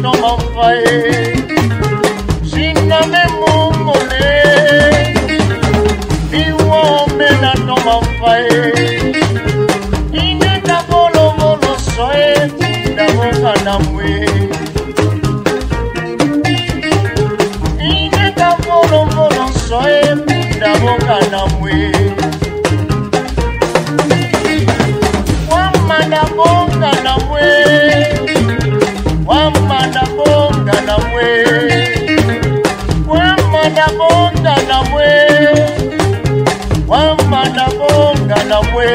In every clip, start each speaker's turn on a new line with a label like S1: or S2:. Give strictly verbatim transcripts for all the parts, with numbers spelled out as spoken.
S1: toma fae, sina me mumole, iwo me na toma fae, ine da bolo bolo soe, da boka na mwe, ine da bolo bolo soe, da boka na mwe, wama da boka na mwe. Wamanda bonga na mwe, wamanda bonga na mwe, wamanda bonga na mwe.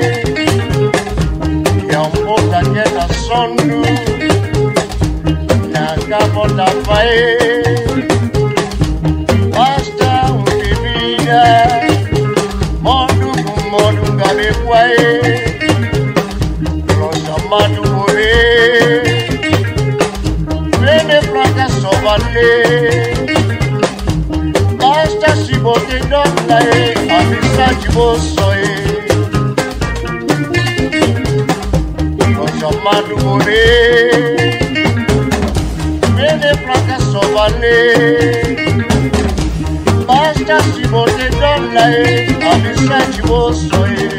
S1: Yamboka kena sondu, nakabota fae. Basta ukibida, modu kumodu ngabe kwae. Rosa madu ore. Lene placa sovale, basta si bote donlae, avisa chibosoe. Cosa madure, lene placa sovale, basta si bote donlae, avisa chibosoe.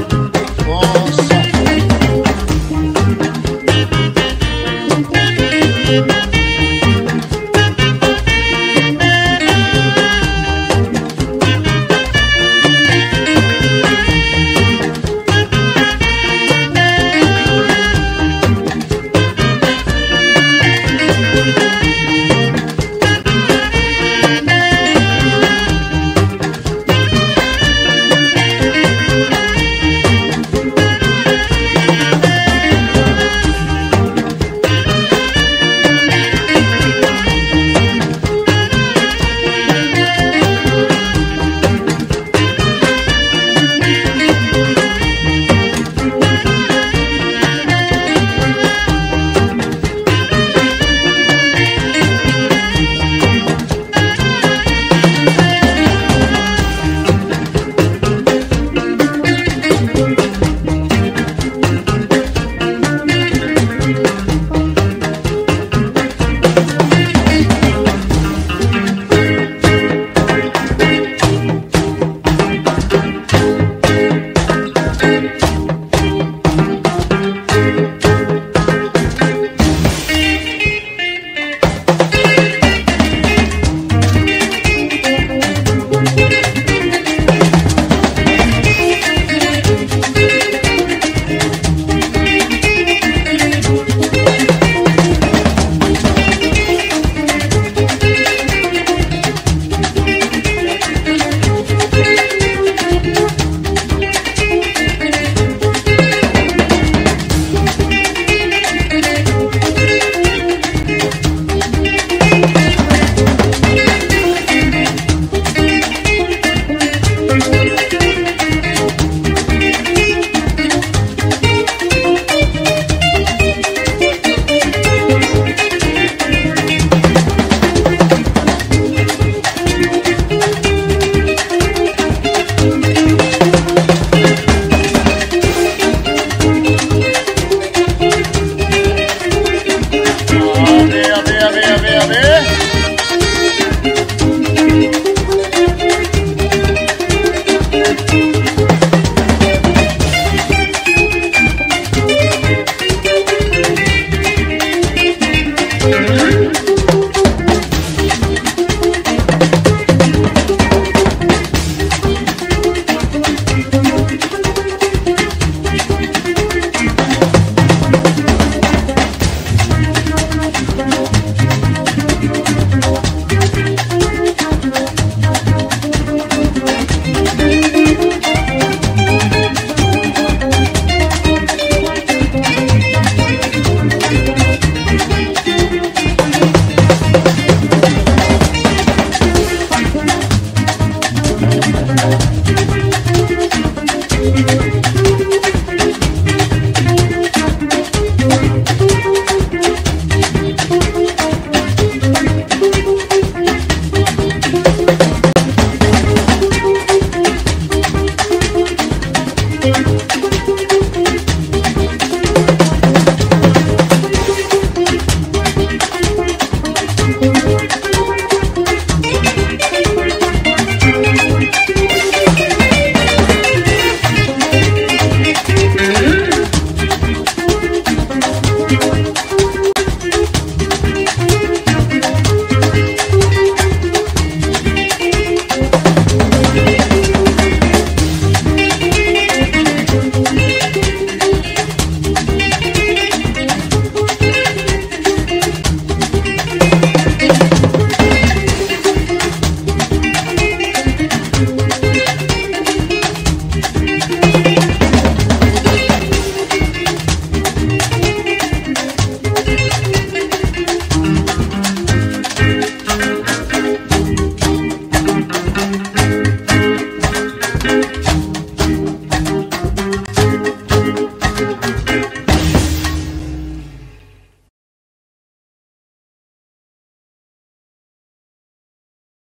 S1: Osa.
S2: Thank you.